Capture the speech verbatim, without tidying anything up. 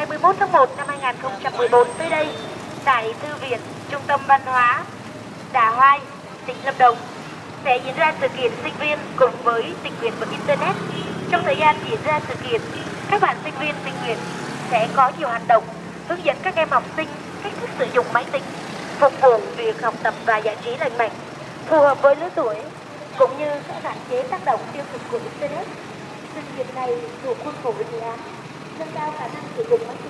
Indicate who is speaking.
Speaker 1: mươi mốt tháng một năm hai nghìn không trăm mười bốn tới đây tại Thư viện Trung tâm Văn hóa Đà Hoai, tỉnh Lâm Đồng sẽ diễn ra sự kiện sinh viên cùng với tình nguyện và Internet. Trong thời gian diễn ra sự kiện, các bạn sinh viên tình nguyện sẽ có nhiều hoạt động hướng dẫn các em học sinh cách thức sử dụng máy tính, phục vụ việc học tập và giải trí lành mạnh, phù hợp với lứa tuổi, cũng như các hạn chế tác động tiêu cực của Internet. Sự kiện này thuộc khuôn khổ dự án nâng cao khả năng sử dụng máy tính